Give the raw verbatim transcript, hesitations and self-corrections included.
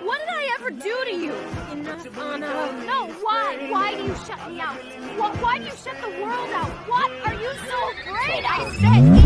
What did I ever do to you? Enough, Anna. No, why? Why do you shut me out? Why, why do you shut the world out? What are you so afraid? I said